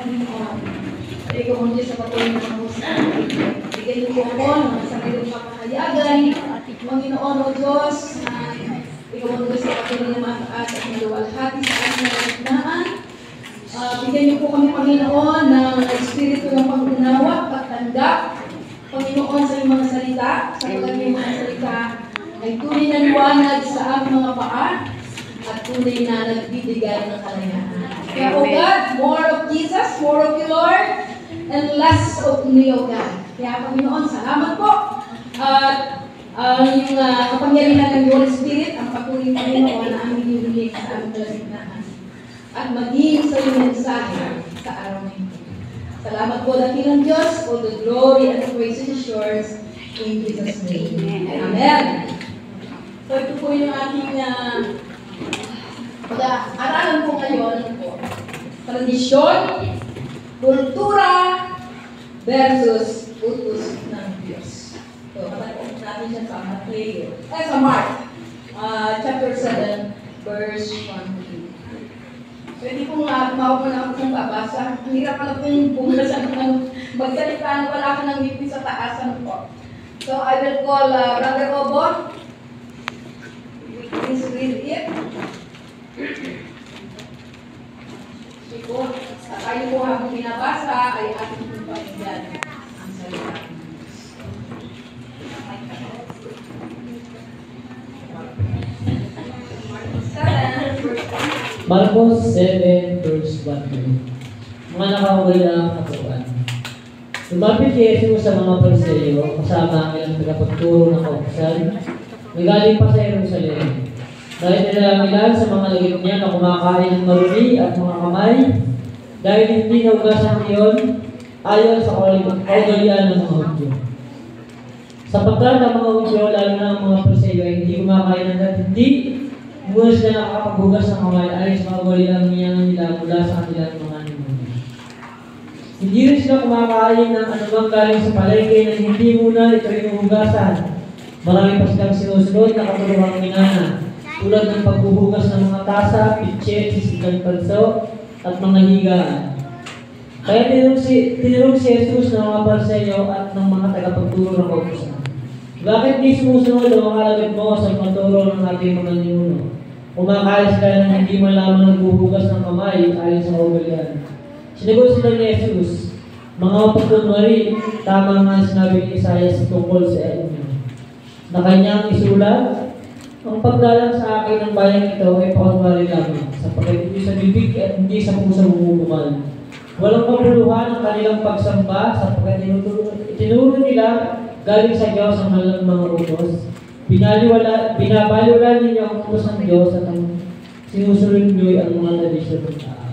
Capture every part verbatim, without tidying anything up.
Panginoon. Bigyan ko mo Diyos sa patuloy na mahusay. Bigyan niyo po ako ng sa kayong pagkakayagan. Panginoon o Diyos, bigyan mo Diyos sa patuloy na mataas at maluwalhati sa aming kalagitnaan. Uh, bigyan niyo po kami, Panginoon, ng espiritu ng pag-unawa, pagtanggap, Panginoon, sa iyong mga salita, sa pagkakang mga salita, ay tunay na liwanag sa aming mga paa, at tunay na nagbibigay ng kalayaan. Kaya, O God, more of Jesus, more of you, Lord, and less of me, O God. Kaya, Panginoon, salamat po. At uh, yung uh, kapangyarihan ng Holy Spirit, ang patuloy, Panginoon, na aming hinulik sa aming kalagitnaan. At maging sa iyong mensahe sa araw na ito. Salamat po, dakilang Diyos, all the glory and praise is yours in Jesus' name. Amen. So ito po yung ating uh, pag-aaralan po ngayon po. Tradisyon, kultura, versus utos ng Diyos. So, kapatid natin siya sa Matthew, eh sa Mark, uh, chapter seven, verse one to two. So, hindi po nga, mawag mo na ako kung babasa. Ang hirap pala kung bumasa ng magsalita na wala ka ng ngipin sa taasan po. So, I will call uh, Brother Obo. Please read it. Sige po, sa tayo po habang binabasa ay ating pong pakinggan ang salita. Marcos seven, verse one to two. Mga nakawal na katuan. Lumapit si Jesus sa mga Pariseo kasama ang ilang tagapagturo ng kautusan na galing pa sa Jerusalem. Dahil nila ilan sa mga lagit niya na kumakain ng marumi at mga kamay, dahil hindi naugasan iyon ayon sa kaugalian ng mga Hudyo. Sapagkat ang mga Hudyo, lalo na ang mga Pariseo, ay hindi kumakain ng hindi muna sila nakakapaghugas ng kamay ayon sa kaugalian niya nila mula sa kanilang mga ninuno. Hindi rin sila kumakain ng anumang galing sa palengke na hindi muna ito inuhugasan. Marami pa silang sinusunod na katulungang minana, tulad ng pagbuhugas ng mga tasa, pitse, sisigang palso, at mga higaan. Kaya tinurong si, tinurong si Jesus ng mga Pariseo at ng mga tagapagturo ng kautusan. Bakit di sumusunod ang mga alagad mo sa maturo ng ating mga ninuno? Kumakain sila ng hindi man lamang nagbuhugas ng kamay ayon sa kaugalian. Sinagot sila ni Jesus, mga pagkunwari, tama nga sinabi ni Isaiah tungkol sa inyo, na kanyang isulat, ang paggalang sa akin ng bayang ito ay pakunwari lamang, sapagkat hindi sa bibig at hindi sa puso bumubumal. Walang kabuluhan ang kanilang pagsamba, sapagkat itinuro nila galing sa Diyos ang kanilang mga utos. Binaliwala, binabaliwala ninyo ang utos ng Diyos at ang sinusunod nyo ang mga tradisyon ng tao.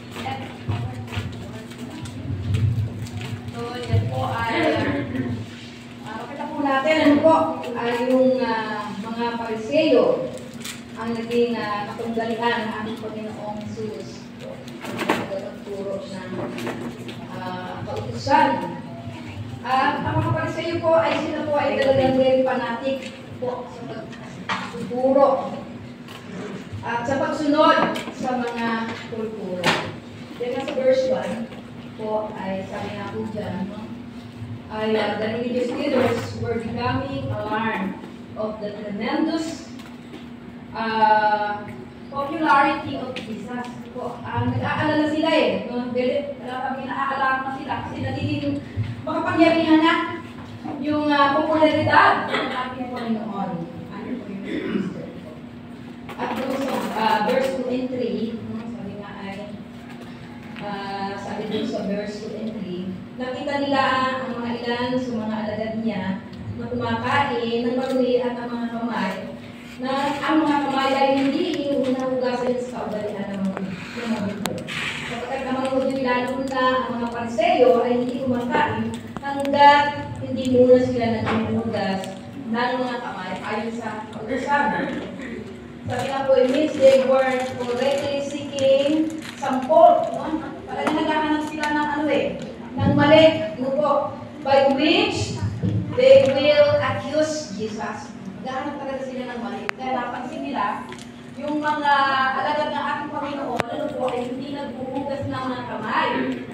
So, yan po ay, uh, makita po natin, ano po, ay yung uh, mga Pariseo ang naging uh, katunggalian ng aming Panginoong Jesus. Ang nagtuturo ng uh, kautusan. At uh, ang mga Pariseo po ay sila po ay talagang very fanatic po sa pagtuturo at sa pagsunod sa mga kultura. Then sa verse one po ay sabi nga po dyan, no? ay uh, the religious leaders were becoming alarmed of the tremendous uh, popularity of Jesus. Po, uh, nag-aalala sila eh. No? Dili, wala kami naaalala na sila kasi nagiging makapangyarihan na yung uh, popularidad ng ating Panginoon. Ano po yung Easter? At doon sa uh, verse two and three, no, sabi nga ay, uh, sabi doon sa verse two and three, nakita nila ang mga ilan sa mga alagad niya na kumakain ng marumi at ang mga kamay, na ang mga kamay ay hindi inuhugasan sa kaugalian ng mga Hudyo. Kapag ang mga Hudyo, lalo na ang mga Pariseo ay hindi kumakain hanggat hindi muna sila naghuhugas ng mga kamay ayon sa kautusan. Sabi nga po, it means they were already seeking some fault, no? Talagang naghahanap sila ng ano eh, ng mali, no po, by which they will accuse Jesus. Naghahanap talaga sila ng mali. Kaya napansin nila, yung mga alagad ng ating Panginoon, ano po, ay hindi naghuhugas ng mga kamay.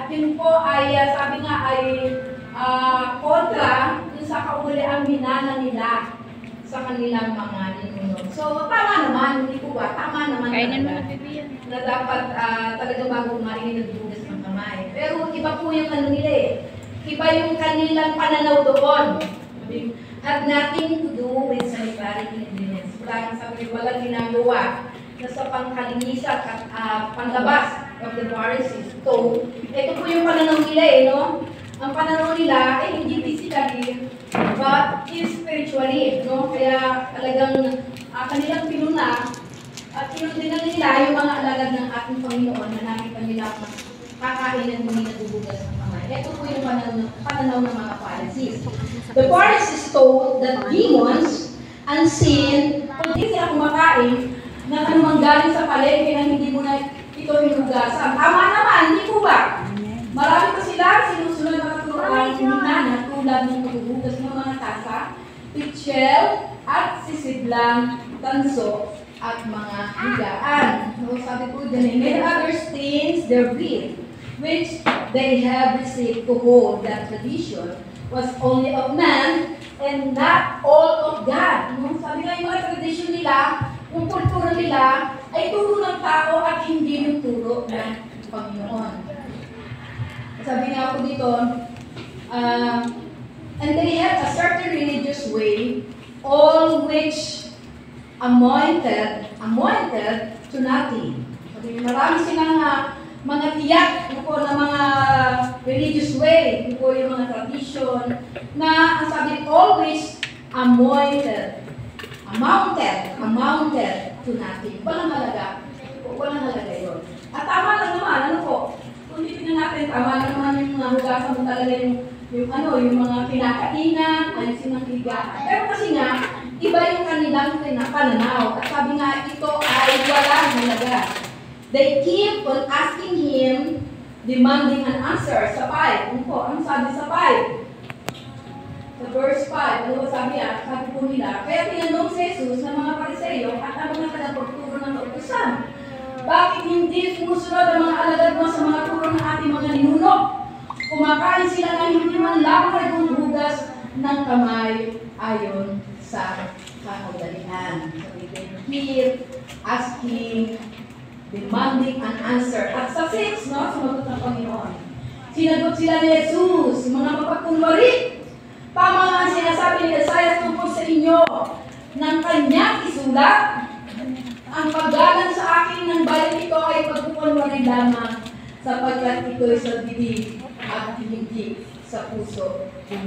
At yun po ay, uh, sabi nga ay uh, kontra dun sa kauliang binana nila sa kanilang mga ninuno. So, tama naman, hindi po ba? Tama naman Kainin mo talaga na, baby, yan. na dapat uh, talaga bago kumain nagbugas ng kamay. Pero iba po yung ano nila eh. Iba yung kanilang pananaw doon. Had nothing to do with sanitary cleanliness. Parang sabi, walang ginagawa na sa pangkalinisan at uh, panlabas of the Pharisees. So, ito po yung pananaw nila eh, no? Ang pananaw nila ay hindi physically, but spiritually, no? Kaya talagang uh, kanilang pinuna at pinundin nila yung mga alagad ng ating Panginoon na nakita nila kakain at hindi nagubugas ng kamay. Ito po yung pananaw, pananaw ng mga Pharisees. The Pharisees told that demons and sin, kung hindi sila kumakain, na anumang galing sa palengke na hindi mo na ito hinugasan. Tama naman, hindi po ba? Marami pa sila sinusunod na katuruan na tulad ng paghuhugas ng mga tasa, pitchel, at sisidlang, tanso, at mga higaan. So sabi po dyan, many other stains their breed, which they have received to hold that tradition was only of man and not all of God. No? Sabi nga yung mga tradition nila, yung kultura nila, ay turo ng tao at hindi yung turo ng Panginoon. Sabi nga po dito, uh, and they have a certain religious way, all which amointed, amointed to nothing. Sabi, marami silang uh, mga tiyak ano po, na mga religious way, ano po yung mga tradition, na ang sabi, always amointed, amounted, amounted to nothing. Walang halaga. Walang halaga yun. At tama lang naman, ano po, kung titignan natin, tama lang naman yung mga hugasan mo talaga yung, yung ano, yung mga kinakainan, ayusin ng higaan. Pero kasi nga, iba yung kanilang pananaw. At sabi nga, ito ay walang halaga. They keep on asking him, demanding an answer sa five. Ano po? Ano sabi sa five? Sa verse five, ano ba sabi yan? Sabi po nila, kaya tinanong si Jesus ng mga Pariseyo at ang mga tagapagturo ng kautusan. Bakit hindi sumusunod ang mga alagad mo sa mga turo ng ating mga ninuno? Kumakain sila ng hindi man lamang ng hugas ng kamay ayon sa kaugalian. So they can keep asking, demanding an answer. At sa six, no, sumagot ng Panginoon. Sinagot sila ni Jesus, mga mapagkunwari. Tama nga ang sinasabi ni Isaiah tungkol sa inyo ng kanyang isulat. Ang paggalang sa akin ng bayan ito ay pagkukunwari lamang sapagkat ito'y sa bibig at hindi sa puso.